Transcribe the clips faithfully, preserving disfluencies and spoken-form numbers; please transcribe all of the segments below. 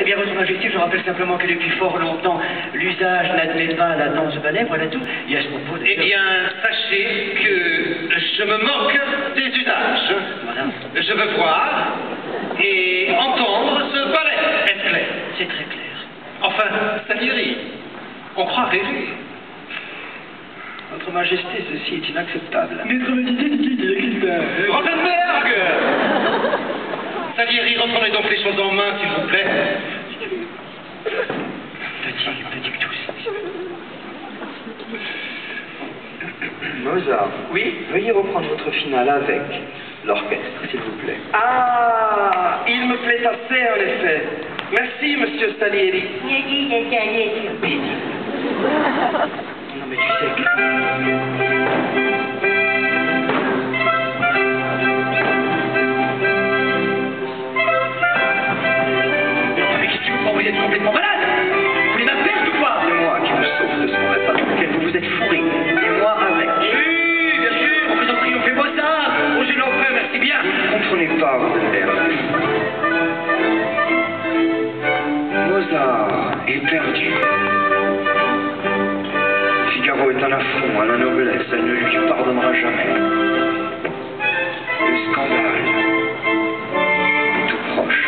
Eh bien, Votre Majesté, je rappelle simplement que depuis fort longtemps, l'usage n'admet pas la danse ballet, voilà tout. Et à ce propos, eh bien, sachez que je me moque des usages. Voilà. Je veux voir et entendre ce ballet. Est-ce clair? C'est très clair. Enfin, Salieri, on croit rêver. Votre Majesté, ceci est inacceptable. Maître Majesté, dit Rosenberg! Salieri, reprenez donc les choses en main, s'il vous plaît. Petit, petit que tous. Mozart, Oui? veuillez reprendre votre finale avec l'orchestre, s'il vous plaît. Ah, il me plaît assez, en effet. Merci, monsieur Salieri. Non, mais tu sais que... Vous êtes complètement malade. Vous voulez ma perte ou quoi? C'est moi qui vous sauve de ce mauvais pas dans lequel vous vous êtes fourré. Et moi avec. Oui, bien sûr, on vous en prie, on fait Mozart. Oh, je l'en veux, merci bien. Vous ne comprenez pas, Rosenberg. Mozart est perdu. Figaro est un affront à la noblesse, elle ne lui pardonnera jamais. Le scandale est tout proche.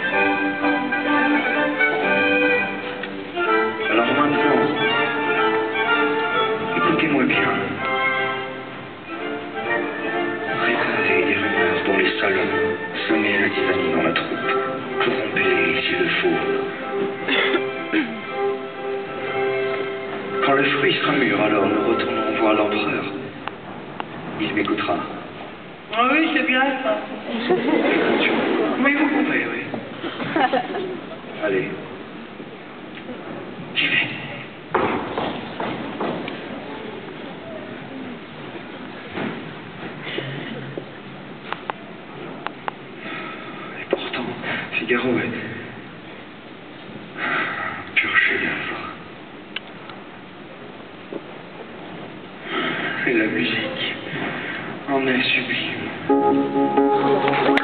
Alors maintenant, écoutez-moi bien. Répandez des rumeurs dans les salons, semez la tyrannie dans la troupe, corrompez-les s'il le faut. Quand le fruit sera mûr, alors nous retournerons voir l'empereur. Il m'écoutera. Ah oui, c'est bien ça. Oui, vous pouvez, oui. Allez. J'y vais. Et pourtant, Figaro est pur chef-d'œuvre. Et la musique en est sublime.